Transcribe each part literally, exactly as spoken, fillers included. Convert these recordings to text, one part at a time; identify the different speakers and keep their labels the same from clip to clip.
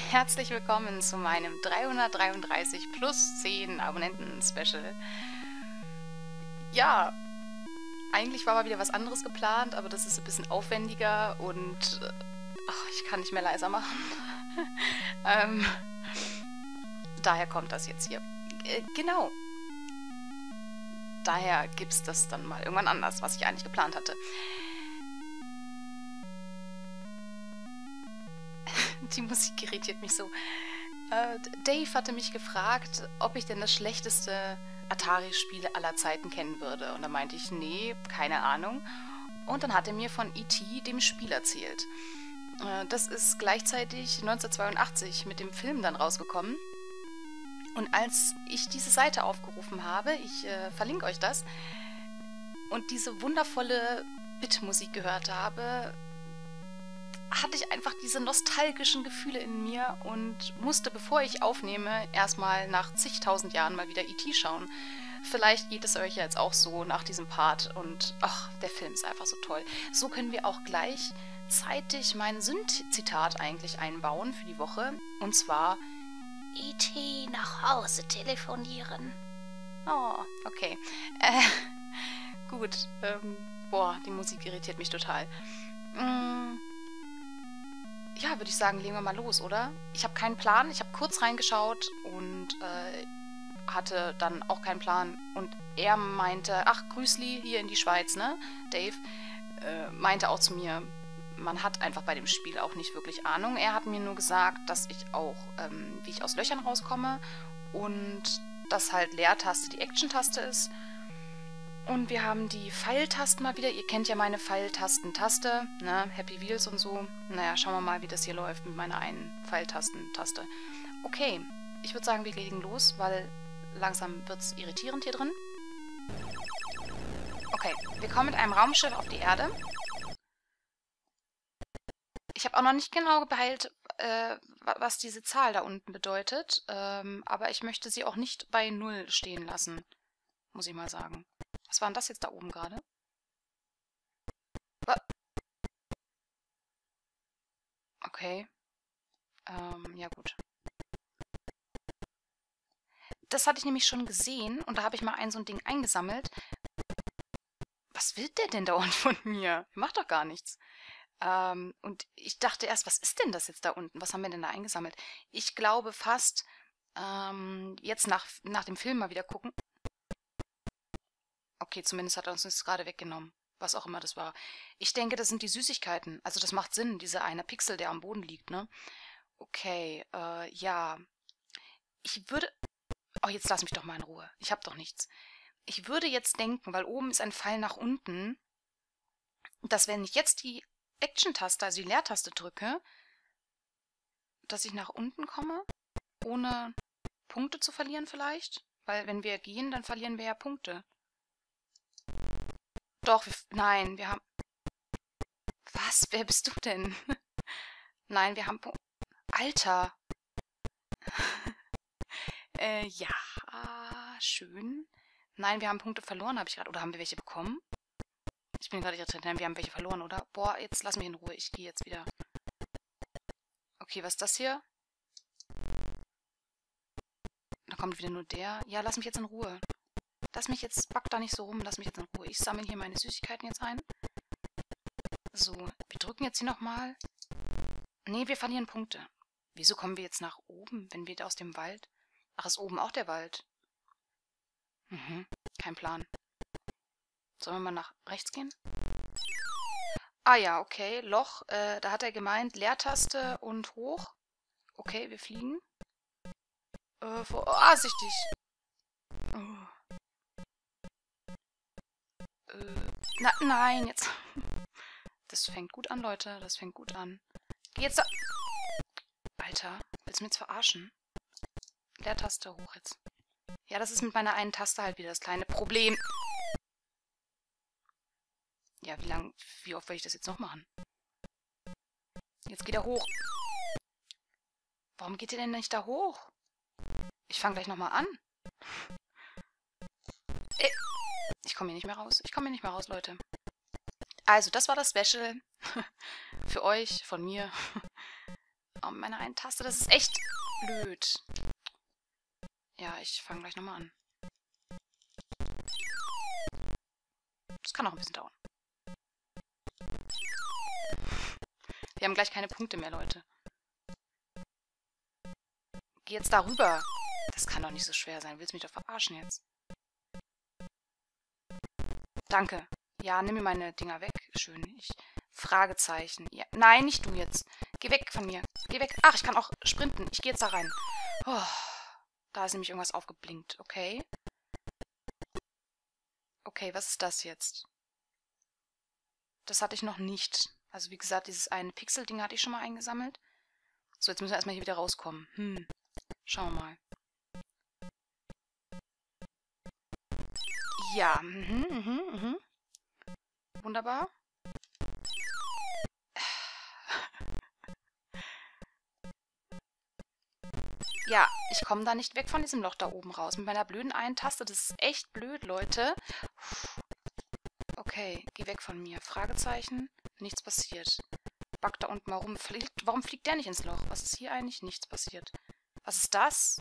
Speaker 1: herzlich willkommen zu meinem dreihundertdreiunddreißig plus zehn Abonnenten-Special. Ja, eigentlich war mal wieder was anderes geplant, aber das ist ein bisschen aufwendiger und ach, ich kann nicht mehr leiser machen. ähm, daher kommt das jetzt hier. Äh, genau. Daher gibt es das dann mal irgendwann anders, was ich eigentlich geplant hatte. Die Musik irritiert mich so. Äh, Dave hatte mich gefragt, ob ich denn das schlechteste Atari-Spiel aller Zeiten kennen würde. Und da meinte ich, nee, keine Ahnung. Und dann hat er mir von E T, dem Spiel, erzählt. Äh, das ist gleichzeitig neunzehnhundertzweiundachtzig mit dem Film dann rausgekommen. Und als ich diese Seite aufgerufen habe, ich äh, verlinke euch das, und diese wundervolle Bitmusik gehört habe, hatte ich einfach diese nostalgischen Gefühle in mir und musste, bevor ich aufnehme, erstmal nach zigtausend Jahren mal wieder E T schauen. Vielleicht geht es euch ja jetzt auch so nach diesem Part und ach, der Film ist einfach so toll. So können wir auch gleichzeitig mein Synth-Zitat eigentlich einbauen für die Woche, und zwar E T nach Hause telefonieren. Oh, okay. Äh, gut. Ähm, boah, die Musik irritiert mich total. Mm. Ja, würde ich sagen, legen wir mal los, oder? Ich habe keinen Plan. Ich habe kurz reingeschaut und äh, hatte dann auch keinen Plan. Und er meinte, ach, Grüßli, hier in die Schweiz, ne? Dave äh, meinte auch zu mir, man hat einfach bei dem Spiel auch nicht wirklich Ahnung. Er hat mir nur gesagt, dass ich auch, ähm, wie ich aus Löchern rauskomme und dass halt Leertaste die Action-Taste ist. Und wir haben die Pfeiltasten mal wieder. Ihr kennt ja meine Pfeiltasten-Taste, ne? Happy Wheels und so. Naja, schauen wir mal, wie das hier läuft mit meiner einen Pfeiltasten-Taste. Okay, ich würde sagen, wir legen los, weil langsam wird es irritierend hier drin. Okay, wir kommen mit einem Raumschiff auf die Erde. Ich habe auch noch nicht genau gepeilt, äh, was diese Zahl da unten bedeutet, ähm, aber ich möchte sie auch nicht bei null stehen lassen, muss ich mal sagen. Was war denn das jetzt da oben gerade? Okay. Ähm, ja gut. Das hatte ich nämlich schon gesehen und da habe ich mal ein so ein Ding eingesammelt. Was will der denn dauernd von mir? Der macht doch gar nichts. Ähm, und ich dachte erst, was ist denn das jetzt da unten? Was haben wir denn da eingesammelt? Ich glaube fast, ähm, jetzt nach, nach dem Film mal wieder gucken. Okay, zumindest hat er uns das gerade weggenommen. Was auch immer das war. Ich denke, das sind die Süßigkeiten. Also das macht Sinn, dieser eine Pixel, der am Boden liegt, ne? Okay, äh, ja. Ich würde... Oh, jetzt lass mich doch mal in Ruhe. Ich habe doch nichts. Ich würde jetzt denken, weil oben ist ein Pfeil nach unten, dass wenn ich jetzt die Action-Taste, also die Leertaste drücke, dass ich nach unten komme, ohne Punkte zu verlieren vielleicht. Weil wenn wir gehen, dann verlieren wir ja Punkte. Doch, wir, nein, wir haben... Was? Wer bist du denn? Nein, wir haben... Alter! äh, ja, schön. Nein, wir haben Punkte verloren, habe ich gerade. Oder haben wir welche bekommen? Ich bin gerade irritiert. Nein, wir haben welche verloren, oder? Boah, jetzt lass mich in Ruhe. Ich gehe jetzt wieder. Okay, was ist das hier? Da kommt wieder nur der. Ja, lass mich jetzt in Ruhe. Lass mich jetzt, back da nicht so rum, lass mich jetzt in Ruhe. Ich sammle hier meine Süßigkeiten jetzt ein. So, wir drücken jetzt hier nochmal. Nee, wir verlieren Punkte. Wieso kommen wir jetzt nach oben, wenn wir da aus dem Wald... Ach, ist oben auch der Wald? Mhm, kein Plan. Sollen wir mal nach rechts gehen? Ah ja, okay, Loch. Äh, da hat er gemeint, Leertaste und hoch. Okay, wir fliegen. Äh, vor... Ah, sichtig. Oh. Äh, na, nein, jetzt... Das fängt gut an, Leute. Das fängt gut an. Geh jetzt da... Alter, willst du mich jetzt verarschen? Leertaste hoch jetzt. Ja, das ist mit meiner einen Taste halt wieder das kleine Problem. Ja, wie lang... Wie oft will ich das jetzt noch machen? Jetzt geht er hoch. Warum geht ihr denn nicht da hoch? Ich fange gleich nochmal an. Äh, ich komme hier nicht mehr raus. Ich komme hier nicht mehr raus, Leute. Also, das war das Special. Für euch, von mir. Oh, mit meiner einen Taste, das ist echt blöd. Ja, ich fange gleich nochmal an. Das kann auch ein bisschen dauern. Wir haben gleich keine Punkte mehr, Leute. Geh jetzt darüber. Das kann doch nicht so schwer sein. Willst du mich doch verarschen jetzt? Danke. Ja, nimm mir meine Dinger weg. Schön. Ich... Fragezeichen. Ja. Nein, nicht du jetzt. Geh weg von mir. Geh weg. Ach, ich kann auch sprinten. Ich gehe jetzt da rein. Oh, da ist nämlich irgendwas aufgeblinkt. Okay. Okay, was ist das jetzt? Das hatte ich noch nicht. Also wie gesagt, dieses eine Pixel-Ding hatte ich schon mal eingesammelt. So, jetzt müssen wir erstmal hier wieder rauskommen. Hm. Schauen wir mal. Ja. Mhm, mhm, mhm. Wunderbar. Ja, ich komme da nicht weg von diesem Loch da oben raus. Mit meiner blöden einen Taste. Das ist echt blöd, Leute. Okay, geh weg von mir. Fragezeichen. Nichts passiert. Bug da unten mal rum. Fliegt, warum fliegt der nicht ins Loch? Was ist hier eigentlich? Nichts passiert. Was ist das?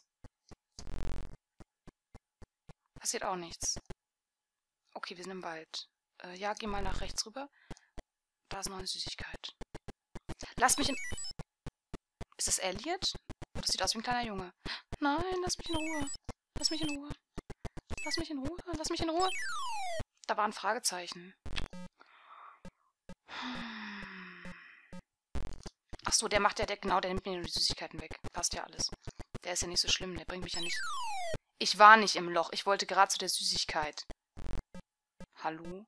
Speaker 1: Passiert auch nichts. Okay, wir sind im Wald. Äh, ja, geh mal nach rechts rüber. Da ist noch eine Süßigkeit. Lass mich in... Ist das Elliot? Das sieht aus wie ein kleiner Junge. Nein, lass mich in Ruhe. Lass mich in Ruhe. Lass mich in Ruhe. Lass mich in Ruhe. Da war ein Fragezeichen. Ach so, der macht ja, der, genau, der nimmt mir nur die Süßigkeiten weg. Passt ja alles. Der ist ja nicht so schlimm, der bringt mich ja nicht... Ich war nicht im Loch. Ich wollte gerade zu der Süßigkeit. Hallo?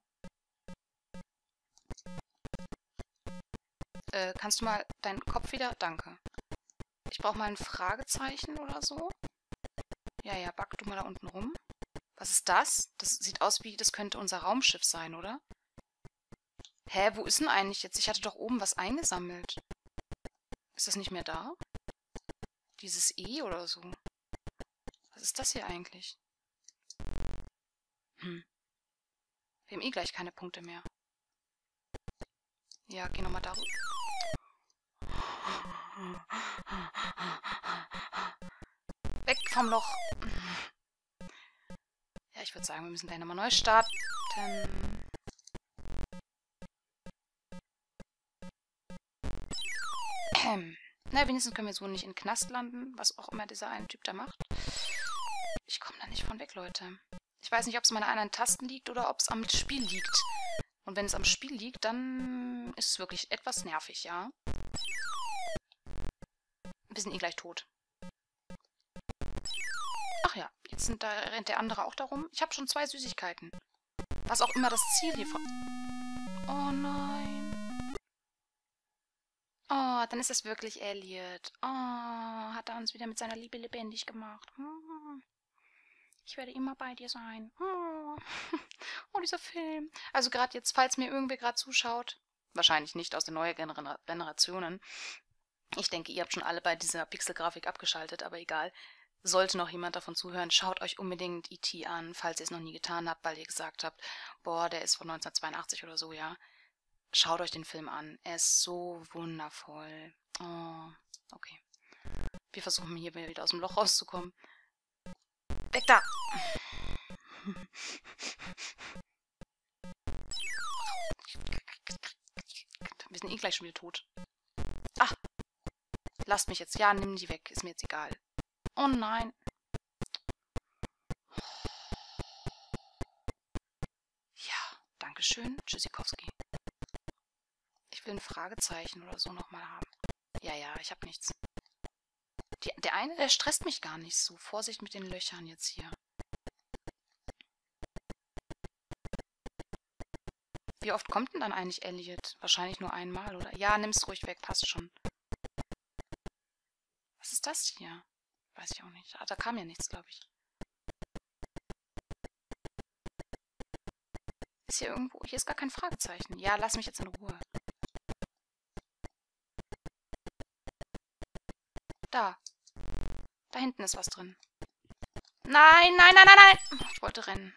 Speaker 1: Äh, kannst du mal deinen Kopf wieder... Danke. Ich brauche mal ein Fragezeichen oder so. Ja, ja, back du mal da unten rum. Was ist das? Das sieht aus wie, das könnte unser Raumschiff sein, oder? Hä, wo ist denn eigentlich jetzt? Ich hatte doch oben was eingesammelt. Ist das nicht mehr da? Dieses E oder so. Was ist das hier eigentlich? Hm. Wir haben eh gleich keine Punkte mehr. Ja, geh nochmal darüber. Weg vom Loch. Ja, ich würde sagen, wir müssen gleich nochmal neu starten. Ähm. Na, wenigstens können wir so nicht in den Knast landen, was auch immer dieser eine Typ da macht. Ich komme da nicht von weg, Leute. Ich weiß nicht, ob es an anderen Tasten liegt oder ob es am Spiel liegt. Und wenn es am Spiel liegt, dann ist es wirklich etwas nervig, ja. Wir sind eh gleich tot. Ach ja, jetzt sind da, rennt der andere auch darum. Ich habe schon zwei Süßigkeiten. Was auch immer das Ziel hier von... Oh nein. Oh, dann ist es wirklich Elliot. Oh, hat er uns wieder mit seiner Liebe lebendig gemacht. Hm. Ich werde immer bei dir sein. Oh, oh dieser Film. Also gerade jetzt, falls mir irgendwer gerade zuschaut, wahrscheinlich nicht aus den neuen Gener Generationen. Ich denke, ihr habt schon alle bei dieser Pixelgrafik abgeschaltet, aber egal. Sollte noch jemand davon zuhören, schaut euch unbedingt E T an, falls ihr es noch nie getan habt, weil ihr gesagt habt, boah, der ist von neunzehnhundertzweiundachtzig oder so, ja. Schaut euch den Film an. Er ist so wundervoll. Oh, okay. Wir versuchen hier wieder aus dem Loch rauszukommen. Weg da! Wir sind eh gleich schon wieder tot. Ah! Lasst mich jetzt. Ja, nimm die weg. Ist mir jetzt egal. Oh nein. Ja, dankeschön. Tschüssikowski. Ich will ein Fragezeichen oder so nochmal haben. Ja, ja, ich habe nichts. Die, der eine, der stresst mich gar nicht so. Vorsicht mit den Löchern jetzt hier. Wie oft kommt denn dann eigentlich Elliot? Wahrscheinlich nur einmal, oder? Ja, nimm's ruhig weg, passt schon. Was ist das hier? Weiß ich auch nicht. Ah, da kam ja nichts, glaube ich. Ist hier irgendwo... Hier ist gar kein Fragezeichen. Ja, lass mich jetzt in Ruhe. Da. Da hinten ist was drin. Nein, nein, nein, nein, nein! Ich wollte rennen.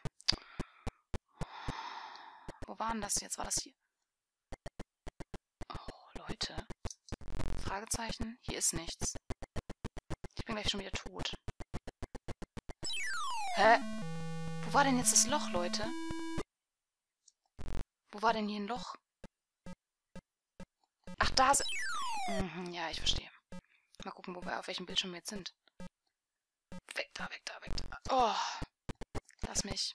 Speaker 1: Wo war denn das jetzt? War das hier? Oh, Leute. Fragezeichen. Hier ist nichts. Ich bin gleich schon wieder tot. Hä? Wo war denn jetzt das Loch, Leute? Wo war denn hier ein Loch? Ach, da sind... Mhm, ja, ich verstehe. Mal gucken, wo wir auf welchem Bildschirm wir jetzt sind. Weg da, weg da, weg da. Oh. Lass mich.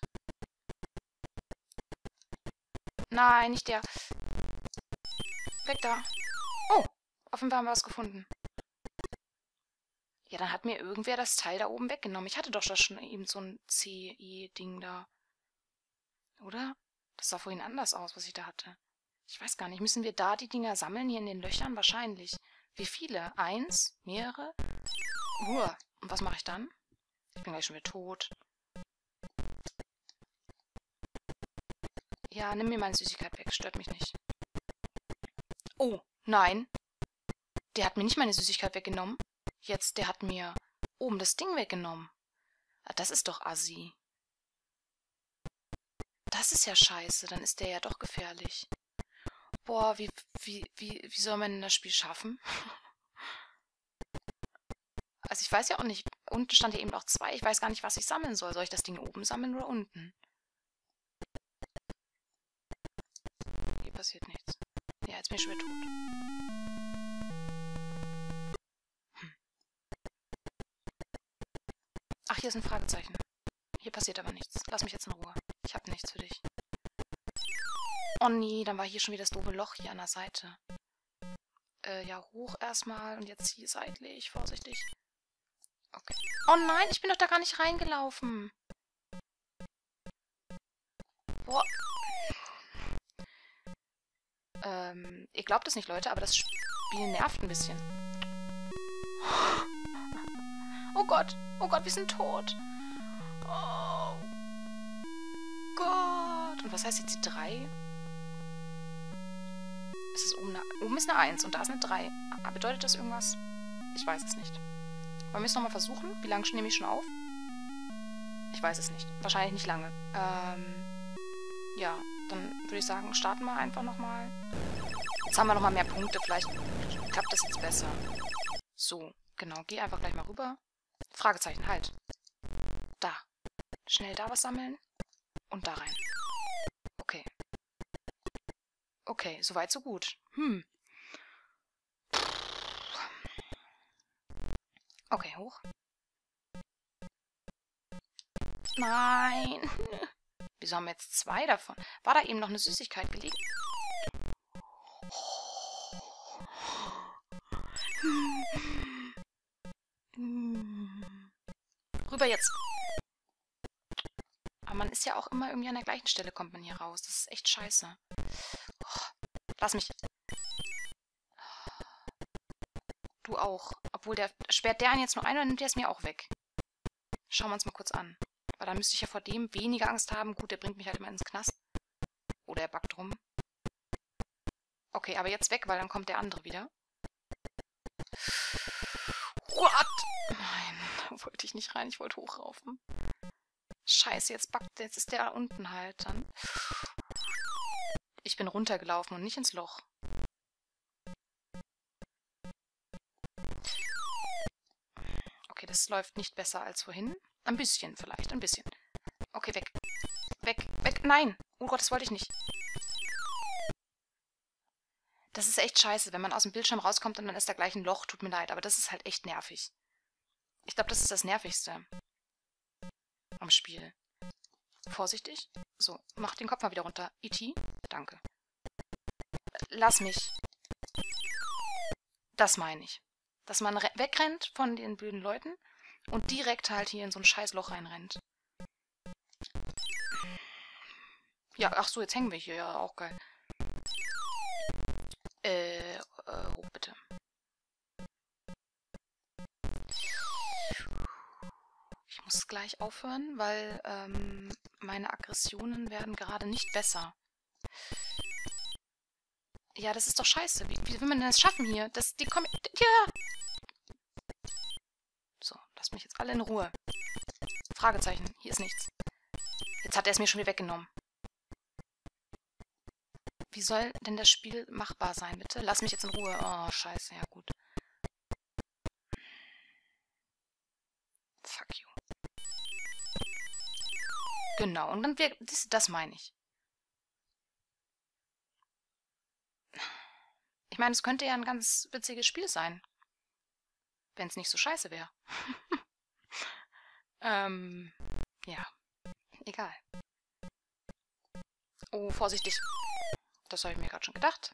Speaker 1: Nein, nicht der. Weg da. Oh, offenbar haben wir was gefunden. Ja, dann hat mir irgendwer das Teil da oben weggenommen. Ich hatte doch schon eben so ein C E-Ding da. Oder? Das sah vorhin anders aus, was ich da hatte. Ich weiß gar nicht. Müssen wir da die Dinger sammeln, hier in den Löchern? Wahrscheinlich. Wie viele? Eins? Mehrere? Uah. Und was mache ich dann? Ich bin gleich schon wieder tot. Ja, nimm mir meine Süßigkeit weg. Stört mich nicht. Oh, nein. Der hat mir nicht meine Süßigkeit weggenommen. Jetzt, der hat mir oben das Ding weggenommen. Das ist doch assi. Das ist ja scheiße. Dann ist der ja doch gefährlich. Boah, wie, wie, wie, wie soll man denn das Spiel schaffen? Also ich weiß ja auch nicht. Unten stand ja eben auch zwei. Ich weiß gar nicht, was ich sammeln soll. Soll ich das Ding oben sammeln oder unten? Hier passiert nichts. Ja, jetzt bin ich schon wieder tot. Hm. Ach, hier ist ein Fragezeichen. Hier passiert aber nichts. Lass mich jetzt in Ruhe. Ich habe nichts für dich. Oh nee, dann war hier schon wieder das doofe Loch hier an der Seite. Äh, ja, hoch erstmal und jetzt hier seitlich. Vorsichtig. Okay. Oh nein, ich bin doch da gar nicht reingelaufen. Boah. Ähm, ihr glaubt es nicht, Leute, aber das Spiel nervt ein bisschen. Oh Gott, oh Gott, wir sind tot. Oh Gott. Und was heißt jetzt die drei? Ist es oben eine, oben ist eine eins und da ist eine drei. Bedeutet das irgendwas? Ich weiß es nicht. Wollen wir es nochmal versuchen? Wie lange nehme ich schon auf? Ich weiß es nicht. Wahrscheinlich nicht lange. Ähm, ja, dann würde ich sagen, starten wir einfach nochmal. Jetzt haben wir nochmal mehr Punkte. Vielleicht klappt das jetzt besser. So, genau. Geh einfach gleich mal rüber. Fragezeichen, halt. Da. Schnell da was sammeln. Und da rein. Okay. Okay, soweit so gut. Hm. Okay, hoch. Nein. Wieso haben wir jetzt zwei davon? War da eben noch eine Süßigkeit gelegen? Rüber jetzt. Aber man ist ja auch immer irgendwie an der gleichen Stelle, kommt man hier raus. Das ist echt scheiße. Oh, lass mich. Du auch. Obwohl, der sperrt der einen jetzt nur ein oder nimmt der es mir auch weg? Schauen wir uns mal kurz an. Weil dann müsste ich ja vor dem weniger Angst haben. Gut, der bringt mich halt immer ins Knast. Oder er backt rum. Okay, aber jetzt weg, weil dann kommt der andere wieder. What? Nein, da wollte ich nicht rein. Ich wollte hochraufen. Scheiße, jetzt backt, jetzt ist der da unten halt dann. Ich bin runtergelaufen und nicht ins Loch. Okay, das läuft nicht besser als vorhin. Ein bisschen vielleicht, ein bisschen. Okay, weg. Weg, weg. Nein! Oh Gott, das wollte ich nicht. Das ist echt scheiße, wenn man aus dem Bildschirm rauskommt und dann ist da gleich ein Loch. Tut mir leid, aber das ist halt echt nervig. Ich glaube, das ist das Nervigste am Spiel. Vorsichtig. So, mach den Kopf mal wieder runter. E T Danke. Lass mich. Das meine ich. Dass man wegrennt von den blöden Leuten und direkt halt hier in so ein scheiß Loch reinrennt. Ja, ach so, jetzt hängen wir hier. Ja, auch geil. Äh, äh, hoch bitte. Ich muss gleich aufhören, weil ähm, meine Aggressionen werden gerade nicht besser. Ja, das ist doch scheiße. Wie, wie will man denn das schaffen hier? Das, die kommen... Ja! So, lasst mich jetzt alle in Ruhe. Fragezeichen, hier ist nichts. Jetzt hat er es mir schon wieder weggenommen. Wie soll denn das Spiel machbar sein, bitte? Lass mich jetzt in Ruhe. Oh, scheiße, ja gut. fuck you. Genau, und dann wir, das, das meine ich. Ich meine, es könnte ja ein ganz witziges Spiel sein. Wenn es nicht so scheiße wäre. ähm, ja. Egal. Oh, vorsichtig. Das habe ich mir gerade schon gedacht.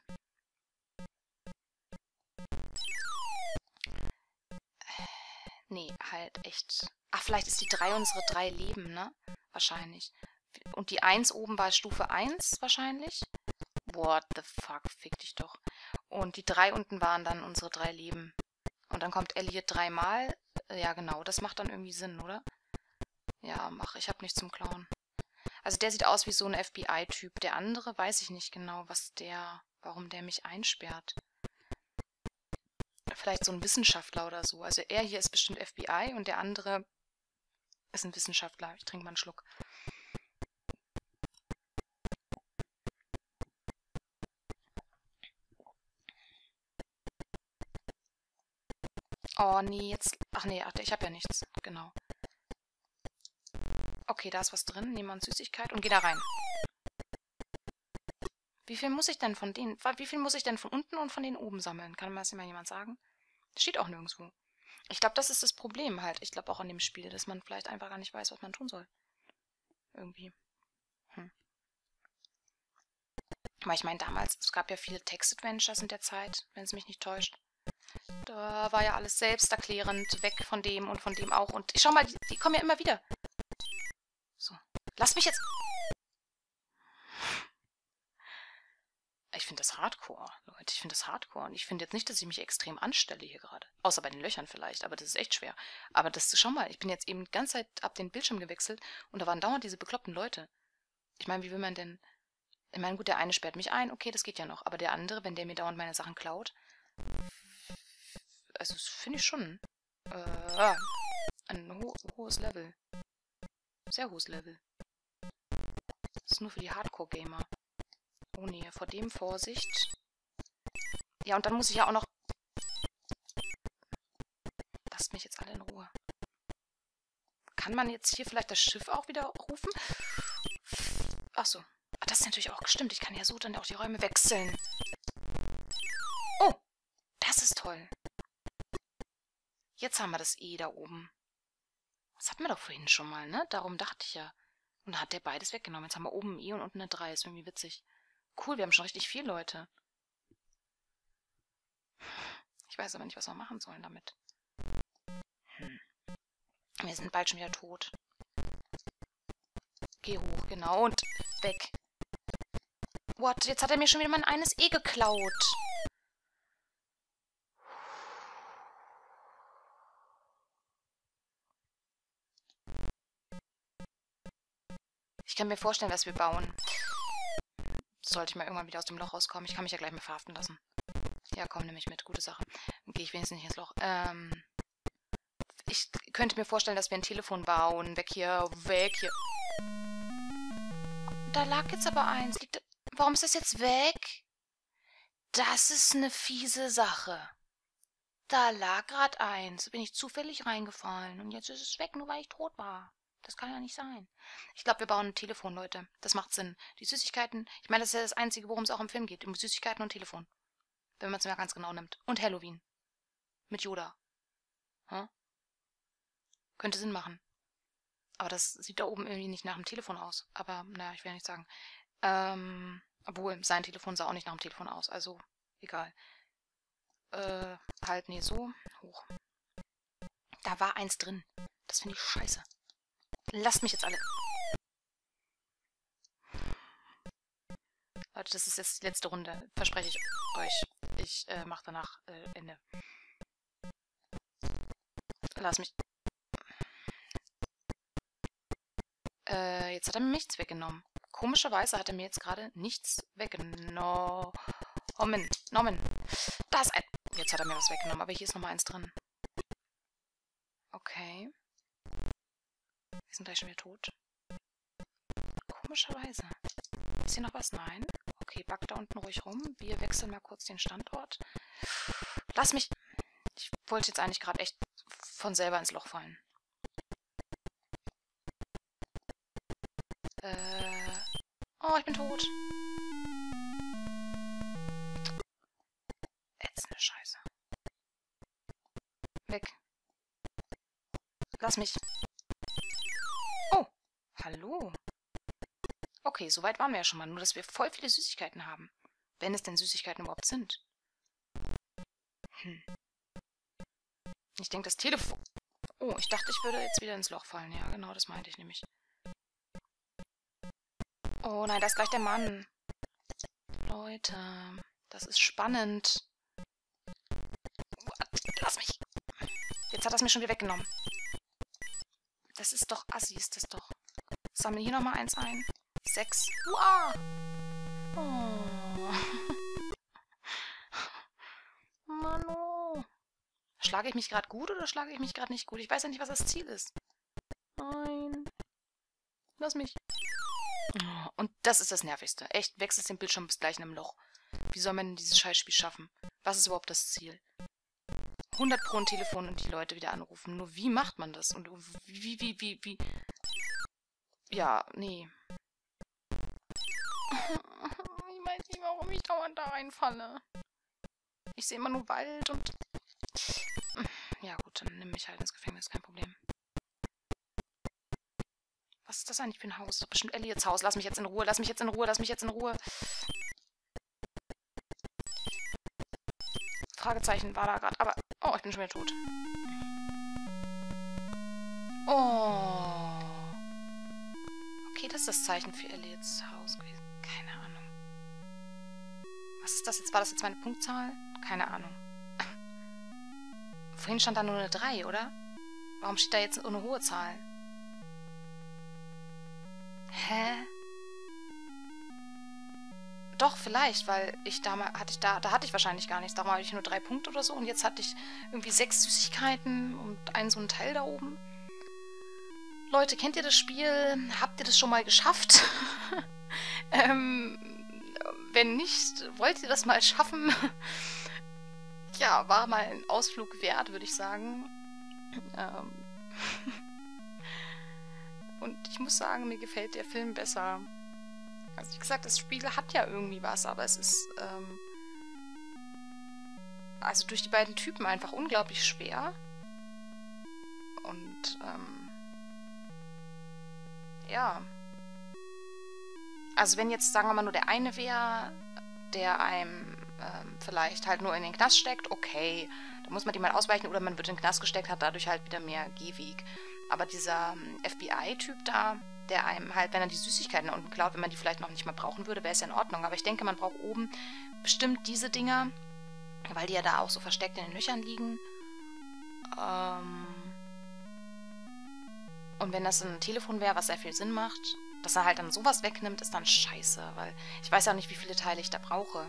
Speaker 1: Nee, halt echt. Ach, vielleicht ist die drei unsere drei Leben, ne? Wahrscheinlich. Und die eins oben war Stufe eins wahrscheinlich. What the fuck, fick dich doch. Und die drei unten waren dann unsere drei Leben. Und dann kommt Elliot dreimal. Ja, genau, das macht dann irgendwie Sinn, oder? Ja, mach, ich hab nichts zum Klauen. Also der sieht aus wie so ein F B I-Typ. Der andere weiß ich nicht genau, was der, warum der mich einsperrt. Vielleicht so ein Wissenschaftler oder so. Also er hier ist bestimmt F B I und der andere ist ein Wissenschaftler. Ich trinke mal einen Schluck. Oh, nee, jetzt... Ach nee, ach, ich habe ja nichts. Genau. Okay, da ist was drin. Nehmen wir uns Süßigkeit und geh da rein. Wie viel muss ich denn von denen... Wie viel muss ich denn von unten und von denen oben sammeln? Kann mir das mal jemand sagen? Das steht auch nirgendwo. Ich glaube, das ist das Problem halt. Ich glaube auch an dem Spiel, dass man vielleicht einfach gar nicht weiß, was man tun soll. Irgendwie. Hm. Aber ich meine, damals, es gab ja viele Text-Adventures in der Zeit, wenn es mich nicht täuscht. Da war ja alles selbsterklärend, weg von dem und von dem auch. Und schau mal, die, die kommen ja immer wieder. So. Lass mich jetzt... Ich finde das Hardcore, Leute. Ich finde das Hardcore. Und ich finde jetzt nicht, dass ich mich extrem anstelle hier gerade. Außer bei den Löchern vielleicht, aber das ist echt schwer. Aber das, schau mal, ich bin jetzt eben die ganze Zeit ab den Bildschirm gewechselt und da waren dauernd diese bekloppten Leute. Ich meine, wie will man denn... Ich meine, gut, der eine sperrt mich ein, okay, das geht ja noch. Aber der andere, wenn der mir dauernd meine Sachen klaut... Also, das finde ich schon äh, ein ho hohes Level. Sehr hohes Level. Das ist nur für die Hardcore-Gamer. Oh nee, vor dem Vorsicht. Ja, und dann muss ich ja auch noch... Lasst mich jetzt alle in Ruhe. Kann man jetzt hier vielleicht das Schiff auch wieder rufen? Ach so. Ah, das ist natürlich auch gestimmt. Ich kann ja so dann auch die Räume wechseln. Oh, das ist toll. Jetzt haben wir das E da oben. Das hatten wir doch vorhin schon mal, ne? Darum dachte ich ja. Und da hat der beides weggenommen. Jetzt haben wir oben ein E und unten eine drei. Ist irgendwie witzig. Cool, wir haben schon richtig viele Leute. Ich weiß aber nicht, was wir machen sollen damit. Hm. Wir sind bald schon wieder tot. Geh hoch, genau, und weg. What? Jetzt hat er mir schon wieder mein eines E geklaut. Ich kann mir vorstellen, was wir bauen. Sollte ich mal irgendwann wieder aus dem Loch rauskommen. Ich kann mich ja gleich mal verhaften lassen. Ja, komm, nehme ich mit. Gute Sache. Dann gehe ich wenigstens nicht ins Loch. Ähm, ich könnte mir vorstellen, dass wir ein Telefon bauen. Weg hier, weg hier. Da lag jetzt aber eins. Liegt da... Warum ist das jetzt weg? Das ist eine fiese Sache. Da lag gerade eins. Bin ich zufällig reingefallen. Und jetzt ist es weg, nur weil ich tot war. Das kann ja nicht sein. Ich glaube, wir bauen ein Telefon, Leute. Das macht Sinn. Die Süßigkeiten, ich meine, das ist ja das Einzige, worum es auch im Film geht. Um Süßigkeiten und Telefon. Wenn man es mal ganz genau nimmt. Und Halloween. Mit Yoda. Hm? Könnte Sinn machen. Aber das sieht da oben irgendwie nicht nach dem Telefon aus. Aber, naja, ich will ja nicht sagen. Ähm, obwohl, sein Telefon sah auch nicht nach dem Telefon aus. Also, egal. Äh, halt, nee, so. Hoch. Da war eins drin. Das finde ich scheiße. Lasst mich jetzt alle... Leute, das ist jetzt die letzte Runde. Verspreche ich euch. Ich äh, mache danach äh, Ende. Lass mich... Äh, jetzt hat er mir nichts weggenommen. Komischerweise hat er mir jetzt gerade nichts weggenommen. Nommen. Da ist ein... Jetzt hat er mir was weggenommen, aber hier ist nochmal eins drin. Okay. Wir sind gleich schon wieder tot. Komischerweise. Ist hier noch was? Nein. Okay, back da unten ruhig rum. Wir wechseln mal kurz den Standort. Lass mich... Ich wollte jetzt eigentlich gerade echt von selber ins Loch fallen. Äh. Oh, ich bin tot. Ätzende Scheiße. Weg. Lass mich. Oh, hallo. Okay, soweit waren wir ja schon mal. Nur, dass wir voll viele Süßigkeiten haben. Wenn es denn Süßigkeiten überhaupt sind. Hm. Ich denke, das Telefon... Oh, ich dachte, ich würde jetzt wieder ins Loch fallen. Ja, genau, das meinte ich nämlich. Oh nein, da ist gleich der Mann. Leute, das ist spannend. Lass mich. Jetzt hat er es mir schon wieder weggenommen. Das ist doch assi, ist das doch. Sammle hier nochmal eins ein. Sechs. Uah. Oh. Mano. Schlage ich mich gerade gut oder schlage ich mich gerade nicht gut? Ich weiß ja nicht, was das Ziel ist. Nein. Lass mich. Oh, und das ist das Nervigste. Echt, wechselst den Bildschirm bis gleich in einem Loch. Wie soll man denn dieses Scheißspiel schaffen? Was ist überhaupt das Ziel? hundert pro ein Telefon und die Leute wieder anrufen. Nur wie macht man das? Und wie, wie, wie, wie... Ja, nee. Ich weiß nicht, warum ich dauernd da reinfalle. Ich sehe immer nur Wald und... Ja gut, dann nimm mich halt ins Gefängnis, kein Problem. Was ist das eigentlich für ein Haus? Das ist bestimmt Elliots Haus. Lass mich jetzt in Ruhe, lass mich jetzt in Ruhe, lass mich jetzt in Ruhe. Fragezeichen war da gerade, aber... Oh, ich bin schon wieder tot. Oh. Okay, das ist das Zeichen für Elliots Haus gewesen. Keine Ahnung. Was ist das jetzt? War das jetzt meine Punktzahl? Keine Ahnung. Vorhin stand da nur eine drei, oder? Warum steht da jetzt eine hohe Zahl? Hä? Doch, vielleicht, weil ich damals hatte ich da, da hatte ich wahrscheinlich gar nichts. Da hatte ich nur drei Punkte oder so und jetzt hatte ich irgendwie sechs Süßigkeiten und einen so einen Teil da oben. Leute, kennt ihr das Spiel? Habt ihr das schon mal geschafft? ähm, wenn nicht, wollt ihr das mal schaffen? Ja, war mal ein Ausflug wert, würde ich sagen. Ähm und ich muss sagen, mir gefällt der Film besser. Also wie gesagt, das Spiel hat ja irgendwie was, aber es ist ähm, also durch die beiden Typen einfach unglaublich schwer. Und ähm, ja. Also wenn jetzt, sagen wir mal, nur der eine wäre, der einem ähm, vielleicht halt nur in den Knast steckt, okay, da muss man die mal ausweichen oder man wird in den Knast gesteckt, hat dadurch halt wieder mehr Gehweg. Aber dieser ähm, F B I-Typ da, der einem halt, wenn er die Süßigkeiten unten klaut, wenn man die vielleicht noch nicht mehr brauchen würde, wäre es ja in Ordnung. Aber ich denke, man braucht oben bestimmt diese Dinger, weil die ja da auch so versteckt in den Löchern liegen. Ähm Und wenn das ein Telefon wäre, was sehr viel Sinn macht, dass er halt dann sowas wegnimmt, ist dann scheiße, weil ich weiß ja nicht, wie viele Teile ich da brauche.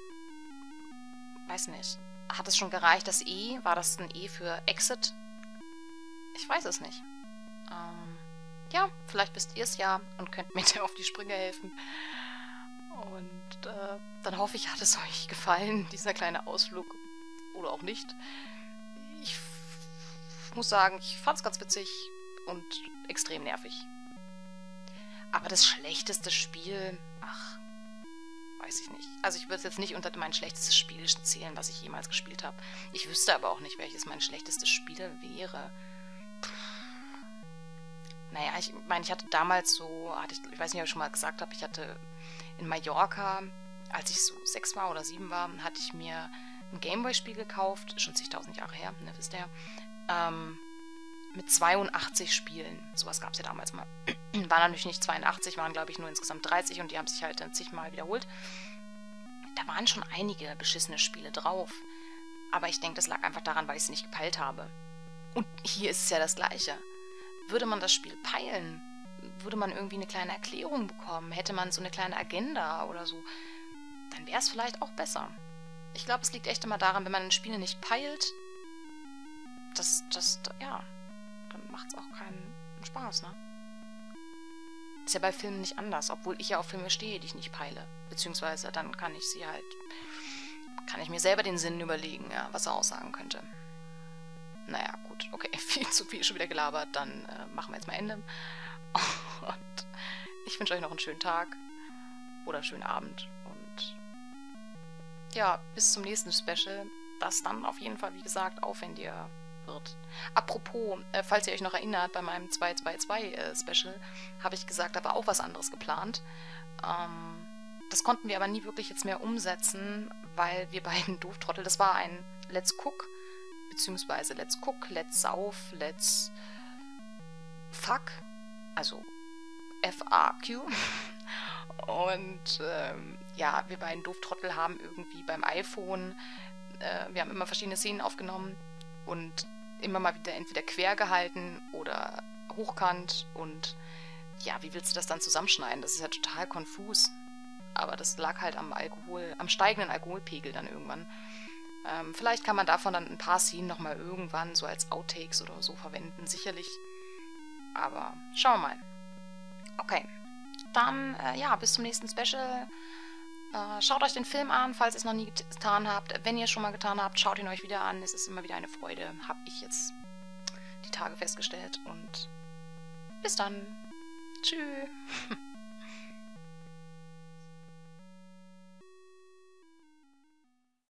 Speaker 1: Weiß nicht. Hat es schon gereicht, das E? War das ein E für Exit? Ich weiß es nicht. Ähm, ja, vielleicht wisst ihr es ja und könnt mir da auf die Sprünge helfen. Und äh, dann hoffe ich, hat es euch gefallen, dieser kleine Ausflug. Oder auch nicht. Ich muss sagen, ich fand es ganz witzig und extrem nervig. Aber das schlechteste Spiel, ach, weiß ich nicht. Also ich würde es jetzt nicht unter mein schlechtestes Spiel zählen, was ich jemals gespielt habe. Ich wüsste aber auch nicht, welches mein schlechtestes Spiel wäre. Puh. Naja, ich meine, ich hatte damals so, hatte ich, ich weiß nicht, ob ich schon mal gesagt habe, ich hatte in Mallorca, als ich so sechs war oder sieben war, hatte ich mir ein Gameboy-Spiel gekauft, schon zigtausend Jahre her, ne, wisst ihr, ähm, mit zweiundachtzig Spielen. Sowas gab es ja damals mal. Waren natürlich nicht zweiundachtzig, waren glaube ich nur insgesamt dreißig und die haben sich halt dann zigmal wiederholt. Da waren schon einige beschissene Spiele drauf. Aber ich denke, das lag einfach daran, weil ich es nicht gepeilt habe. Und hier ist es ja das Gleiche. Würde man das Spiel peilen, würde man irgendwie eine kleine Erklärung bekommen, hätte man so eine kleine Agenda oder so, dann wäre es vielleicht auch besser. Ich glaube, es liegt echt immer daran, wenn man Spiele nicht peilt, das, das, ja, dann macht es auch keinen Spaß, ne? Ist ja bei Filmen nicht anders, obwohl ich ja auf Filme stehe, die ich nicht peile. Beziehungsweise dann kann ich sie halt, kann ich mir selber den Sinn überlegen, ja, was er aussagen könnte. Naja, gut, okay, viel zu viel schon wieder gelabert, dann äh, machen wir jetzt mal Ende. Und Ich wünsche euch noch einen schönen Tag oder einen schönen Abend. Und ja, bis zum nächsten Special, das dann auf jeden Fall, wie gesagt, aufwendiger wird. Apropos, äh, falls ihr euch noch erinnert, bei meinem zwei zwei zwei äh, Special habe ich gesagt, da war auch was anderes geplant. Ähm, das konnten wir aber nie wirklich jetzt mehr umsetzen, weil wir beiden Dooftrottel, das war ein Let's Cook, beziehungsweise Let's Cook, Let's Sauf, Let's Fuck, also F A Q. Und ähm, ja, wir beiden Dooftrottel haben irgendwie beim iPhone, äh, wir haben immer verschiedene Szenen aufgenommen und immer mal wieder entweder quer gehalten oder hochkant. Und ja, wie willst du das dann zusammenschneiden? Das ist ja total konfus. Aber das lag halt am Alkohol, am steigenden Alkoholpegel dann irgendwann. Ähm, vielleicht kann man davon dann ein paar Szenen nochmal irgendwann so als Outtakes oder so verwenden, sicherlich. Aber schauen wir mal. Okay, dann äh, ja, bis zum nächsten Special. Äh, schaut euch den Film an, falls ihr es noch nie getan habt. Wenn ihr es schon mal getan habt, schaut ihn euch wieder an. Es ist immer wieder eine Freude, habe ich jetzt die Tage festgestellt. Und bis dann. Tschüss.